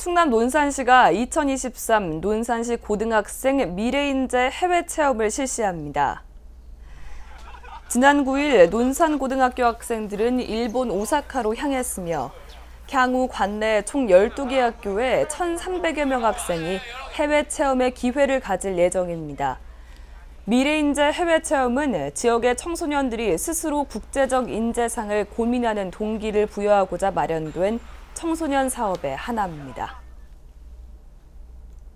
충남 논산시가 2023 논산시 고등학생 미래인재 해외 체험을 실시합니다. 지난 9일 논산고등학교 학생들은 일본 오사카로 향했으며 향후 관내 총 12개 학교에 1,300여 명 학생이 해외 체험의 기회를 가질 예정입니다. 미래인재 해외 체험은 지역의 청소년들이 스스로 국제적 인재상을 고민하는 동기를 부여하고자 마련된 청소년 사업의 하나입니다.